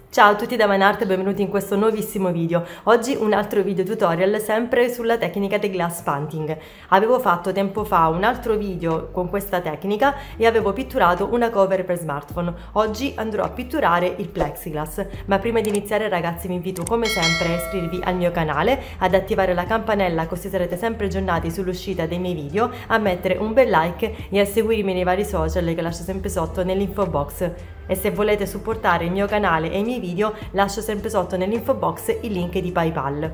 Ciao a tutti da Manart e benvenuti in questo nuovissimo video. Oggi un altro video tutorial sempre sulla tecnica di glass painting. Avevo fatto tempo fa un altro video con questa tecnica e avevo pitturato una cover per smartphone. Oggi andrò a pitturare il plexiglass, ma prima di iniziare ragazzi vi invito come sempre a iscrivervi al mio canale, ad attivare la campanella così sarete sempre aggiornati sull'uscita dei miei video, a mettere un bel like e a seguirmi nei vari social che lascio sempre sotto nell'info box. E se volete supportare il mio canale e i miei video lascio sempre sotto nell'info box il link di PayPal.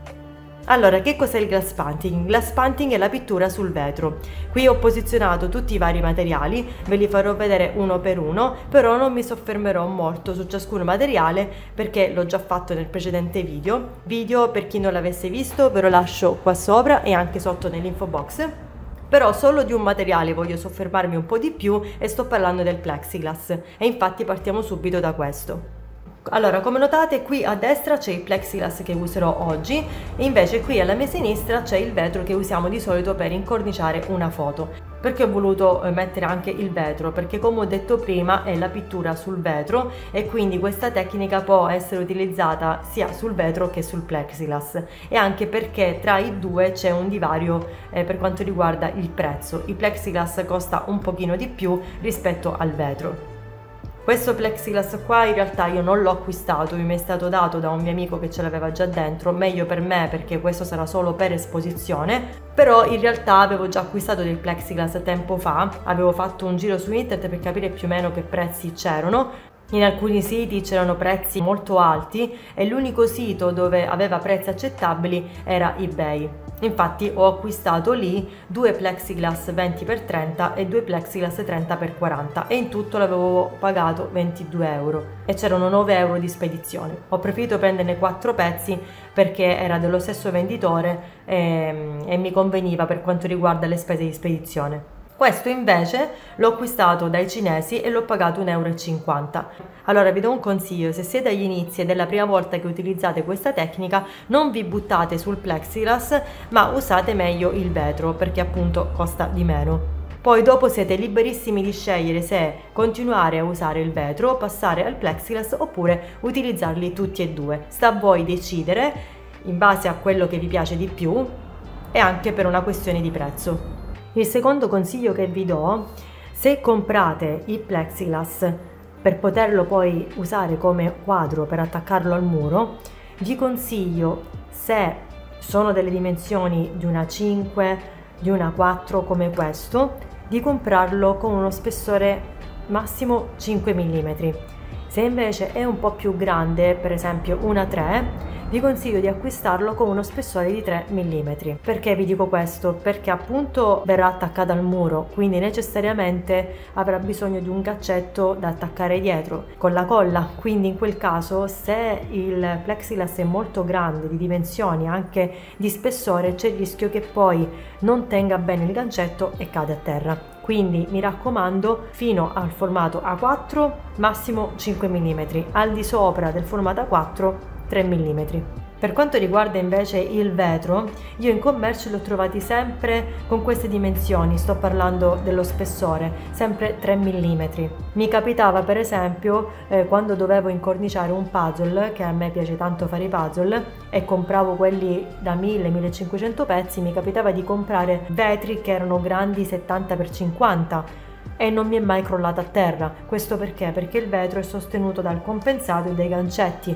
Allora, che cos'è il glass painting? Il glass painting è la pittura sul vetro. Qui ho posizionato tutti i vari materiali, ve li farò vedere uno per uno, però non mi soffermerò molto su ciascun materiale perché l'ho già fatto nel precedente video. Per chi non l'avesse visto ve lo lascio qua sopra e anche sotto nell'info box. Però solo di un materiale voglio soffermarmi un po' di più e sto parlando del plexiglass e infatti partiamo subito da questo. Allora, come notate qui a destra c'è il plexiglass che userò oggi e invece qui alla mia sinistra c'è il vetro che usiamo di solito per incorniciare una foto. Perché ho voluto mettere anche il vetro? Perché come ho detto prima è la pittura sul vetro e quindi questa tecnica può essere utilizzata sia sul vetro che sul plexiglass, e anche perché tra i due c'è un divario per quanto riguarda il prezzo. Il plexiglass costa un pochino di più rispetto al vetro. Questo plexiglass qua in realtà io non l'ho acquistato, mi è stato dato da un mio amico che ce l'aveva già dentro, meglio per me perché questo sarà solo per esposizione, però in realtà avevo già acquistato del plexiglass tempo fa, avevo fatto un giro su internet per capire più o meno che prezzi c'erano. In alcuni siti c'erano prezzi molto alti e l'unico sito dove aveva prezzi accettabili era eBay. Infatti ho acquistato lì due plexiglass 20x30 e due plexiglass 30x40 e in tutto l'avevo pagato 22 euro e c'erano 9 euro di spedizione. Ho preferito prenderne 4 pezzi perché era dello stesso venditore e mi conveniva per quanto riguarda le spese di spedizione. Questo invece l'ho acquistato dai cinesi e l'ho pagato 1,50 euro. Allora vi do un consiglio: se siete agli inizi ed è la prima volta che utilizzate questa tecnica, non vi buttate sul plexiglass ma usate meglio il vetro perché appunto costa di meno. Poi dopo siete liberissimi di scegliere se continuare a usare il vetro, passare al plexiglass oppure utilizzarli tutti e due. Sta a voi decidere in base a quello che vi piace di più e anche per una questione di prezzo. Il secondo consiglio che vi do: se comprate il plexiglass per poterlo poi usare come quadro per attaccarlo al muro, vi consiglio, se sono delle dimensioni di una 5, di una 4 come questo, di comprarlo con uno spessore massimo 5 mm. Se invece è un po' più grande, per esempio una 3, vi consiglio di acquistarlo con uno spessore di 3 mm. Perché vi dico questo? Perché appunto verrà attaccata al muro, quindi necessariamente avrà bisogno di un gaccetto da attaccare dietro con la colla, quindi in quel caso se il plexiglass è molto grande di dimensioni, anche di spessore, c'è il rischio che poi non tenga bene il gancetto e cade a terra. Quindi mi raccomando, fino al formato A4 massimo 5 mm, al di sopra del formato A4 3 mm. Per quanto riguarda invece il vetro, io in commercio li ho trovati sempre con queste dimensioni, sto parlando dello spessore, sempre 3 mm. Mi capitava per esempio quando dovevo incorniciare un puzzle, che a me piace tanto fare i puzzle, e compravo quelli da 1000-1500 pezzi, mi capitava di comprare vetri che erano grandi 70x50 e non mi è mai crollata a terra. Questo perché? Perché il vetro è sostenuto dal compensato e dai gancetti,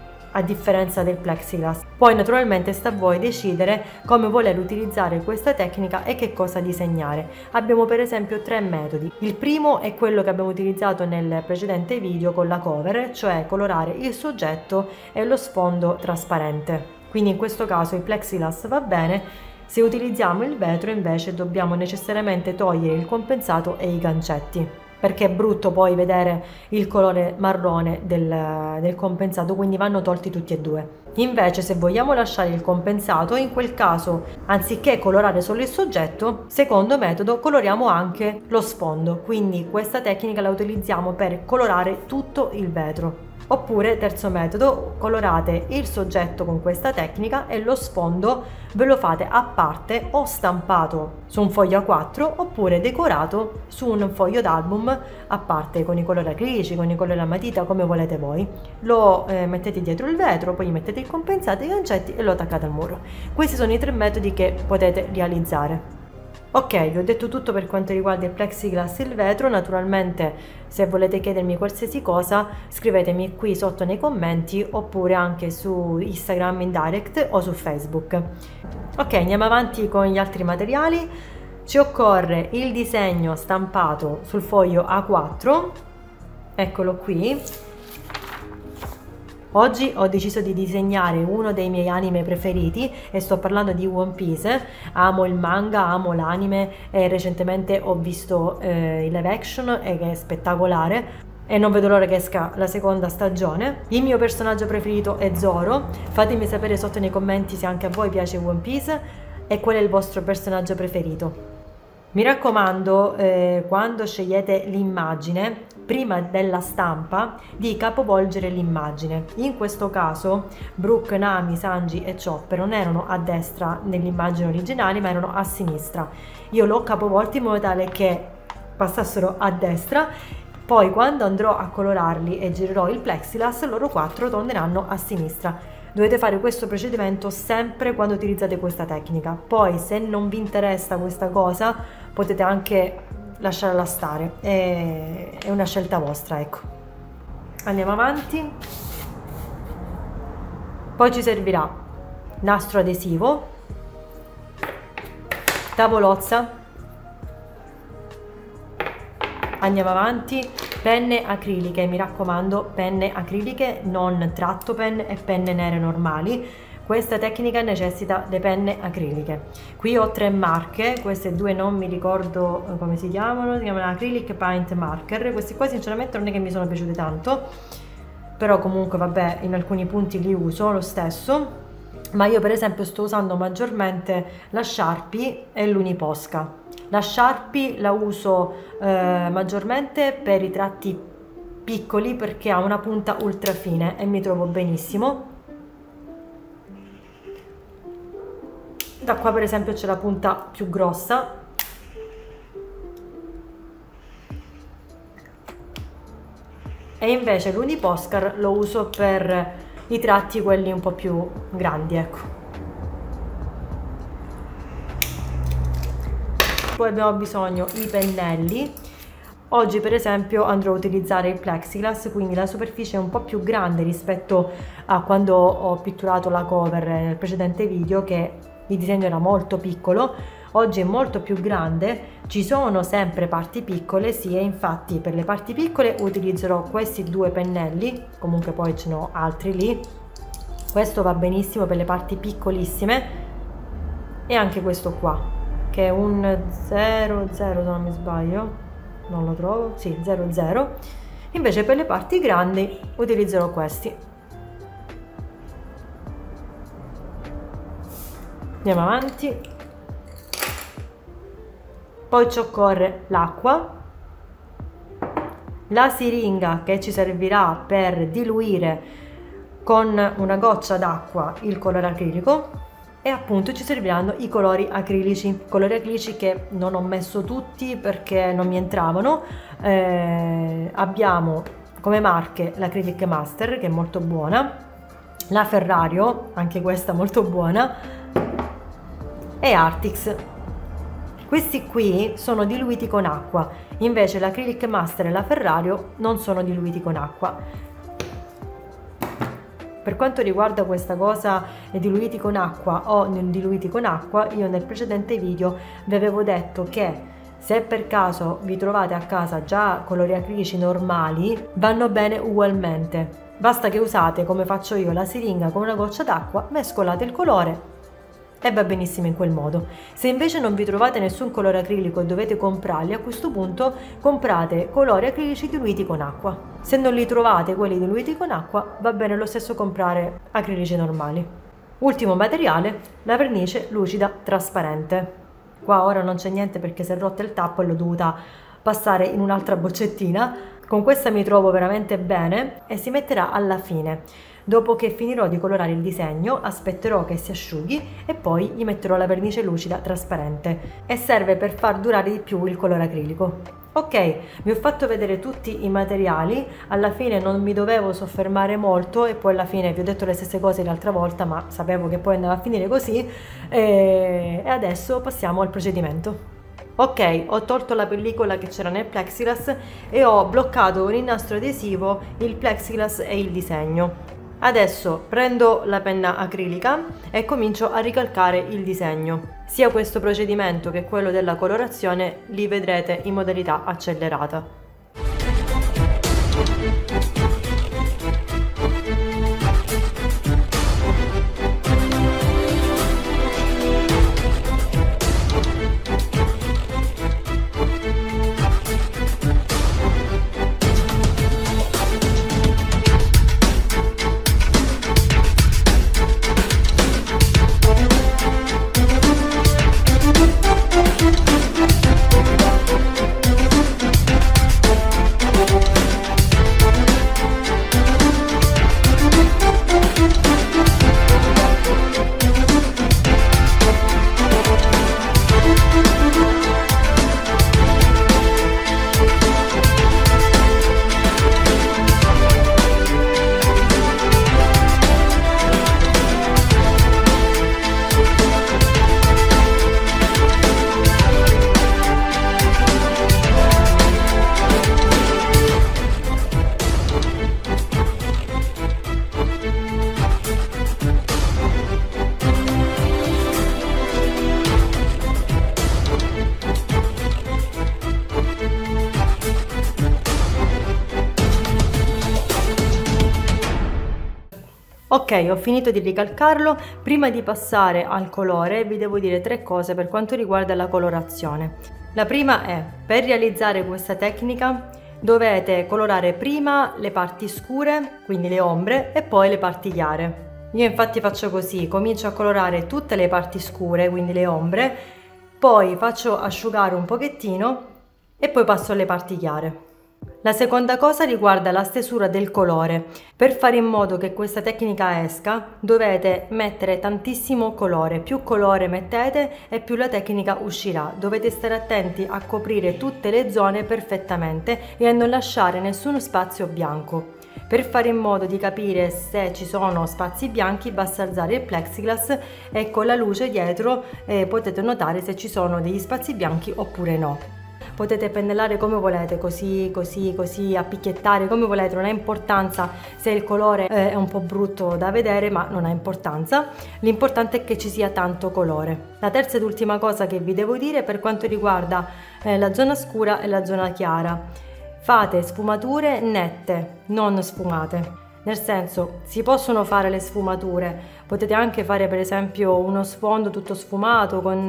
a differenza del plexiglass. Poi naturalmente sta a voi decidere come voler utilizzare questa tecnica e che cosa disegnare. Abbiamo per esempio 3 metodi. Il primo è quello che abbiamo utilizzato nel precedente video con la cover, cioè colorare il soggetto e lo sfondo trasparente. Quindi in questo caso il plexiglass va bene. Se utilizziamo il vetro invece dobbiamo necessariamente togliere il compensato e i gancetti, perché è brutto poi vedere il colore marrone del compensato, quindi vanno tolti tutti e due. Invece se vogliamo lasciare il compensato, in quel caso anziché colorare solo il soggetto, secondo metodo coloriamo anche lo sfondo, quindi questa tecnica la utilizziamo per colorare tutto il vetro. Oppure terzo metodo, colorate il soggetto con questa tecnica e lo sfondo ve lo fate a parte o stampato su un foglio A4 oppure decorato su un foglio d'album a parte con i colori acrilici, con i colori a matita, come volete voi. Lo mettete dietro il vetro, poi gli mettete il compensato, i gancetti e lo attaccate al muro. Questi sono i 3 metodi che potete realizzare. Ok, vi ho detto tutto per quanto riguarda il plexiglass e il vetro. Naturalmente, se volete chiedermi qualsiasi cosa, scrivetemi qui sotto nei commenti oppure anche su Instagram in direct o su Facebook. Ok, andiamo avanti con gli altri materiali. Ci occorre il disegno stampato sul foglio A4, eccolo qui. Oggi ho deciso di disegnare uno dei miei anime preferiti e sto parlando di One Piece. Amo il manga, amo l'anime e recentemente ho visto il live action e che è spettacolare e non vedo l'ora che esca la seconda stagione. Il mio personaggio preferito è Zoro. Fatemi sapere sotto nei commenti se anche a voi piace One Piece e qual è il vostro personaggio preferito. Mi raccomando, quando scegliete l'immagine, prima della stampa, di capovolgere l'immagine. In questo caso, Brook, Nami, Sanji e Chopper non erano a destra nell'immagine originale, ma erano a sinistra. Io l'ho capovolto in modo tale che passassero a destra. Poi, quando andrò a colorarli e girerò il plexiglass, loro 4 torneranno a sinistra. Dovete fare questo procedimento sempre quando utilizzate questa tecnica. Poi, se non vi interessa questa cosa, potete anche lasciarla stare, è una scelta vostra, ecco. Andiamo avanti. Poi ci servirà nastro adesivo, tavolozza, andiamo avanti, penne acriliche, mi raccomando, penne acriliche, non tratto pen e penne nere normali. Questa tecnica necessita le penne acriliche. Qui ho 3 marche, queste 2 non mi ricordo come si chiamano Acrylic Paint Marker. Questi qua sinceramente non è che mi sono piaciuti tanto, però comunque vabbè, in alcuni punti li uso lo stesso. Ma io per esempio sto usando maggiormente la Sharpie e l'Uniposca. La Sharpie la uso maggiormente per i tratti piccoli perché ha una punta ultra fine e mi trovo benissimo. Da qua per esempio c'è la punta più grossa. E invece l'Uniposcar lo uso per i tratti quelli un po' più grandi, ecco. Poi abbiamo bisogno i pennelli. Oggi per esempio andrò a utilizzare il plexiglass, quindi la superficie è un po' più grande rispetto a quando ho pitturato la cover nel precedente video, che il disegno era molto piccolo. Oggi è molto più grande, ci sono sempre parti piccole, sì, e infatti per le parti piccole utilizzerò questi 2 pennelli, comunque poi ce ne ho altri lì. Questo va benissimo per le parti piccolissime e anche questo qua, che è un 00 se non mi sbaglio, non lo trovo, sì, 00. Invece per le parti grandi utilizzerò questi. Andiamo avanti. Poi ci occorre l'acqua, la siringa che ci servirà per diluire con una goccia d'acqua il colore acrilico e appunto ci serviranno i colori acrilici che non ho messo tutti perché non mi entravano. Abbiamo come marche l'Acrylic Master, che è molto buona, la Ferrario, anche questa molto buona, e Artix. Questi qui sono diluiti con acqua, invece l'Acrylic Master e la Ferrario non sono diluiti con acqua. Per quanto riguarda questa cosa diluiti con acqua o non diluiti con acqua, io nel precedente video vi avevo detto che se per caso vi trovate a casa già colori acrilici normali, vanno bene ugualmente. Basta che usate, come faccio io, la siringa con una goccia d'acqua, mescolate il colore e va benissimo in quel modo. Se invece non vi trovate nessun colore acrilico e dovete comprarli, a questo punto comprate colori acrilici diluiti con acqua. Se non li trovate quelli diluiti con acqua, va bene lo stesso comprare acrilici normali. Ultimo materiale, la vernice lucida trasparente. Qua ora non c'è niente perché si è rotto il tappo e l'ho dovuta passare in un'altra boccettina. Con questa mi trovo veramente bene e si metterà alla fine. Dopo che finirò di colorare il disegno, aspetterò che si asciughi e poi gli metterò la vernice lucida trasparente e serve per far durare di più il colore acrilico. Ok, vi ho fatto vedere tutti i materiali, alla fine non mi dovevo soffermare molto e poi alla fine vi ho detto le stesse cose l'altra volta, ma sapevo che poi andava a finire così e adesso passiamo al procedimento. Ok, ho tolto la pellicola che c'era nel plexiglass e ho bloccato con il nastro adesivo il plexiglass e il disegno. Adesso prendo la penna acrilica e comincio a ricalcare il disegno. Sia questo procedimento che quello della colorazione li vedrete in modalità accelerata. Ok, ho finito di ricalcarlo. Prima di passare al colore vi devo dire 3 cose per quanto riguarda la colorazione. La prima è, per realizzare questa tecnica dovete colorare prima le parti scure, quindi le ombre, e poi le parti chiare. Io infatti faccio così, comincio a colorare tutte le parti scure, quindi le ombre, poi faccio asciugare un pochettino e poi passo alle parti chiare. La seconda cosa riguarda la stesura del colore. Per fare in modo che questa tecnica esca dovete mettere tantissimo colore, più colore mettete e più la tecnica uscirà. Dovete stare attenti a coprire tutte le zone perfettamente e a non lasciare nessuno spazio bianco. Per fare in modo di capire se ci sono spazi bianchi basta alzare il plexiglass e con la luce dietro potete notare se ci sono degli spazi bianchi oppure no. Potete pennellare come volete, così, a picchiettare come volete, non ha importanza se il colore è un po' brutto da vedere, ma non ha importanza. L'importante è che ci sia tanto colore. La terza ed ultima cosa che vi devo dire per quanto riguarda la zona scura e la zona chiara. Fate sfumature nette, non sfumate. Nel senso, si possono fare le sfumature, potete anche fare per esempio uno sfondo tutto sfumato con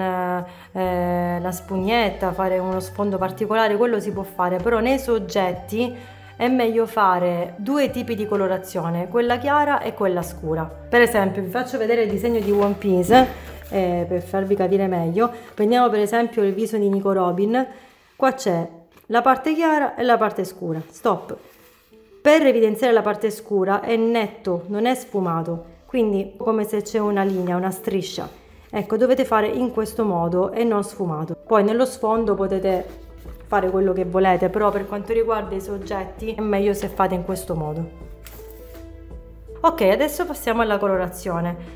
la spugnetta, fare uno sfondo particolare, quello si può fare, però nei soggetti è meglio fare 2 tipi di colorazione, quella chiara e quella scura. Per esempio vi faccio vedere il disegno di One Piece per farvi capire meglio. Prendiamo per esempio il viso di Nico Robin, qua c'è la parte chiara e la parte scura, stop. Per evidenziare la parte scura è netto, non è sfumato, quindi come se c'è una linea, una striscia. Ecco, dovete fare in questo modo e non sfumato. Poi nello sfondo potete fare quello che volete, però per quanto riguarda i soggetti è meglio se fate in questo modo. Ok, adesso passiamo alla colorazione.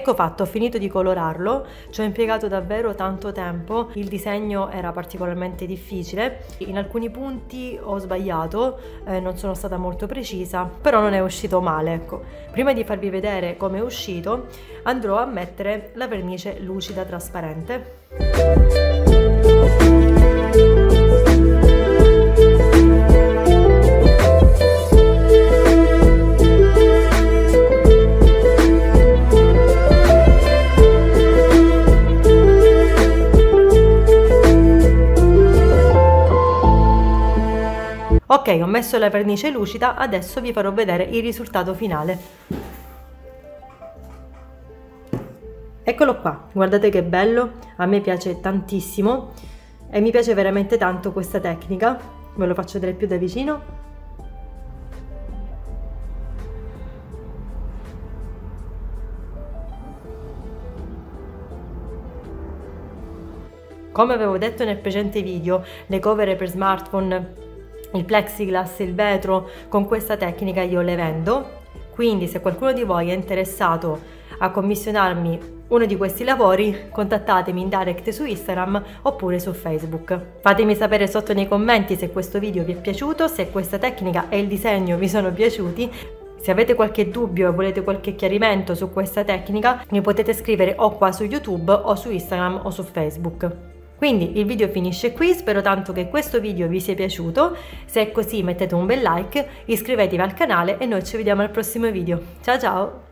Ecco fatto, ho finito di colorarlo, ci ho impiegato davvero tanto tempo, il disegno era particolarmente difficile, in alcuni punti ho sbagliato, non sono stata molto precisa, però non è uscito male, ecco. Prima di farvi vedere come è uscito, andrò a mettere la vernice lucida trasparente. Ok, ho messo la vernice lucida, adesso vi farò vedere il risultato finale. Eccolo qua, guardate che bello, a me piace tantissimo e mi piace veramente tanto questa tecnica, ve lo faccio vedere più da vicino. Come avevo detto nel precedente video, le cover per smartphone, il plexiglass, il vetro, con questa tecnica io le vendo, quindi se qualcuno di voi è interessato a commissionarmi uno di questi lavori, contattatemi in direct su Instagram oppure su Facebook. Fatemi sapere sotto nei commenti se questo video vi è piaciuto, se questa tecnica e il disegno vi sono piaciuti. Se avete qualche dubbio e volete qualche chiarimento su questa tecnica, mi potete scrivere o qua su YouTube o su Instagram o su Facebook. Quindi il video finisce qui, spero tanto che questo video vi sia piaciuto, se è così mettete un bel like, iscrivetevi al canale e noi ci vediamo al prossimo video. Ciao ciao!